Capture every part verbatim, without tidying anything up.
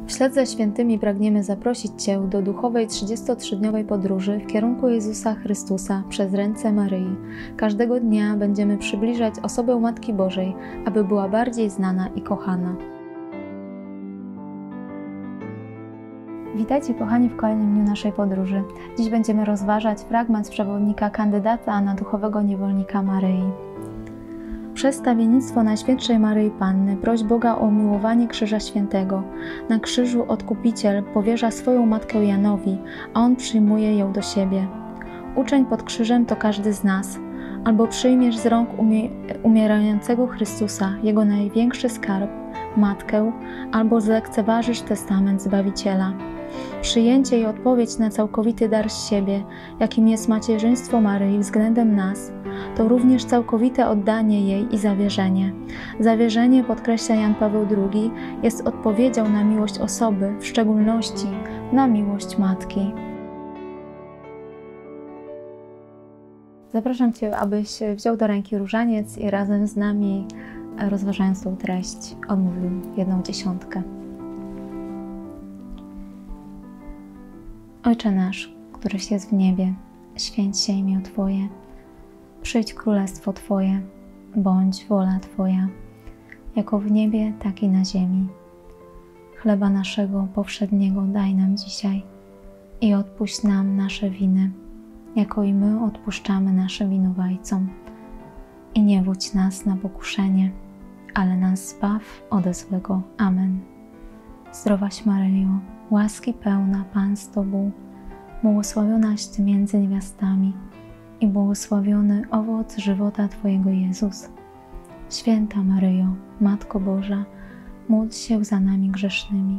Wśled ze świętymi pragniemy zaprosić Cię do duchowej trzydziestotrzydniowej podróży w kierunku Jezusa Chrystusa przez ręce Maryi. Każdego dnia będziemy przybliżać osobę Matki Bożej, aby była bardziej znana i kochana. Witajcie kochani w kolejnym dniu naszej podróży. Dziś będziemy rozważać fragment z przewodnika Kandydata na duchowego niewolnika Maryi. Przez stawiennictwo Najświętszej Maryi Panny proś Boga o umiłowanie Krzyża Świętego. Na krzyżu Odkupiciel powierza swoją matkę Janowi, a on przyjmuje ją do siebie. Uczeń pod krzyżem to każdy z nas. Albo przyjmiesz z rąk umie umierającego Chrystusa Jego największy skarb, Matkę, albo zlekceważysz testament Zbawiciela. Przyjęcie i odpowiedź na całkowity dar z siebie, jakim jest macierzyństwo Maryi względem nas, to również całkowite oddanie jej i zawierzenie. Zawierzenie, podkreśla Jan Paweł drugi, jest odpowiedzią na miłość osoby, w szczególności na miłość Matki. Zapraszam Cię, abyś wziął do ręki różaniec i razem z nami, rozważając tą treść, odmówił jedną dziesiątkę. Ojcze nasz, któryś jest w niebie, święć się imię Twoje. Przyjdź królestwo Twoje, bądź wola Twoja, jako w niebie, tak i na ziemi. Chleba naszego powszedniego daj nam dzisiaj i odpuść nam nasze winy, jako i my odpuszczamy naszym winowajcom. I nie wódź nas na pokuszenie, ale nas zbaw ode złego. Amen. Zdrowaś Maryjo, łaski pełna, Pan z Tobą, błogosławionaś Ty między niewiastami i błogosławiony owoc żywota Twojego Jezus. Święta Maryjo, Matko Boża, módl się za nami grzesznymi,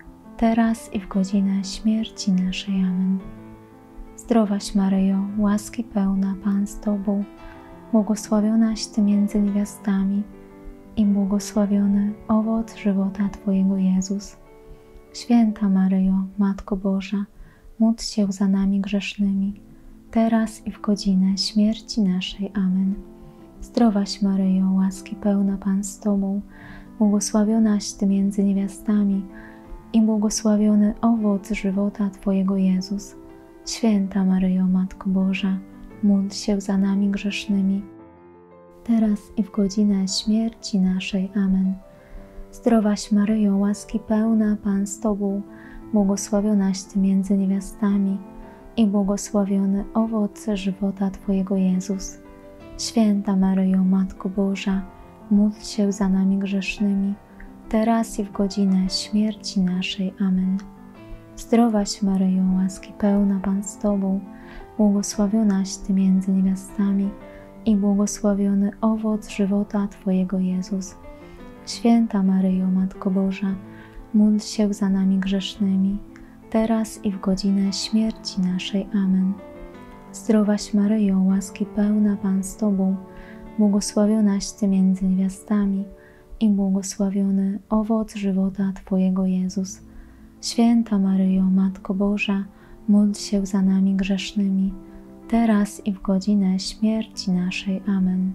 teraz i w godzinę śmierci naszej. Amen. Zdrowaś Maryjo, łaski pełna, Pan z Tobą, błogosławionaś Ty między niewiastami i błogosławiony owoc żywota Twojego Jezus. Święta Maryjo, Matko Boża, módl się za nami grzesznymi, teraz i w godzinę śmierci naszej. Amen. Zdrowaś Maryjo, łaski pełna, Pan z Tobą, błogosławionaś Ty między niewiastami i błogosławiony owoc żywota Twojego Jezus. Święta Maryjo, Matko Boża, módl się za nami grzesznymi, teraz i w godzinę śmierci naszej. Amen. Zdrowaś Maryjo, łaski pełna, Pan z Tobą, błogosławionaś Ty między niewiastami i błogosławiony owoc żywota Twojego Jezus. Święta Maryjo, Matko Boża, módl się za nami grzesznymi, teraz i w godzinę śmierci naszej. Amen. Zdrowaś Maryjo, łaski pełna, Pan z Tobą, błogosławionaś Ty między niewiastami i błogosławiony owoc żywota Twojego Jezus. Święta Maryjo, Matko Boża, módl się za nami grzesznymi, teraz i w godzinę śmierci naszej. Amen. Zdrowaś Maryjo, łaski pełna, Pan z Tobą, błogosławionaś Ty między niewiastami i błogosławiony owoc żywota Twojego Jezus. Święta Maryjo, Matko Boża, módl się za nami grzesznymi, teraz i w godzinę śmierci naszej. Amen.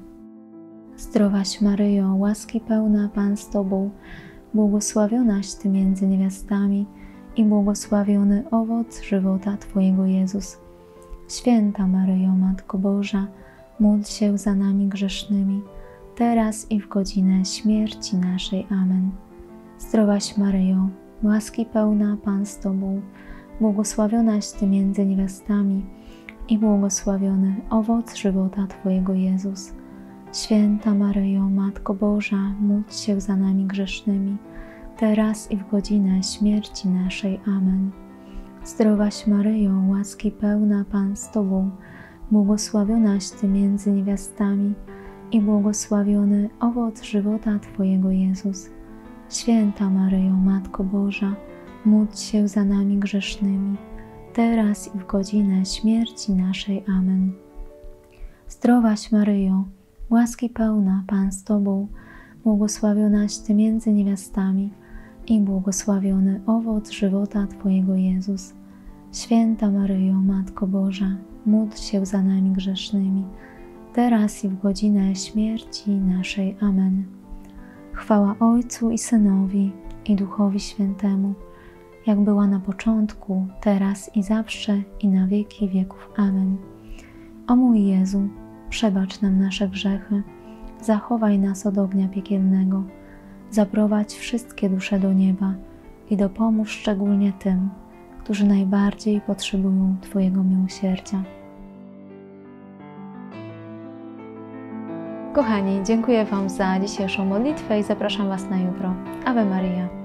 Zdrowaś Maryjo, łaski pełna, Pan z Tobą, błogosławionaś Ty między niewiastami i błogosławiony owoc żywota Twojego Jezus. Święta Maryjo, Matko Boża, módl się za nami grzesznymi, teraz i w godzinę śmierci naszej. Amen. Zdrowaś Maryjo, łaski pełna, Pan z Tobą, błogosławionaś Ty między niewiastami i błogosławiony owoc żywota Twojego Jezus. Święta Maryjo, Matko Boża, módl się za nami grzesznymi, teraz i w godzinę śmierci naszej. Amen. Zdrowaś Maryjo, łaski pełna, Pan z Tobą, błogosławionaś Ty między niewiastami i błogosławiony owoc żywota Twojego Jezus. Święta Maryjo, Matko Boża, módl się za nami grzesznymi, teraz i w godzinę śmierci naszej. Amen. Zdrowaś Maryjo, łaski pełna, Pan z Tobą, błogosławionaś Ty między niewiastami i błogosławiony owoc żywota Twojego Jezus. Święta Maryjo, Matko Boża, módl się za nami grzesznymi, teraz i w godzinę śmierci naszej. Amen. Chwała Ojcu i Synowi, i Duchowi Świętemu, jak była na początku, teraz i zawsze, i na wieki wieków. Amen. O mój Jezu, przebacz nam nasze grzechy, zachowaj nas od ognia piekielnego, zaprowadź wszystkie dusze do nieba i dopomóż szczególnie tym, którzy najbardziej potrzebują Twojego miłosierdzia. Kochani, dziękuję Wam za dzisiejszą modlitwę i zapraszam Was na jutro. Ave Maria.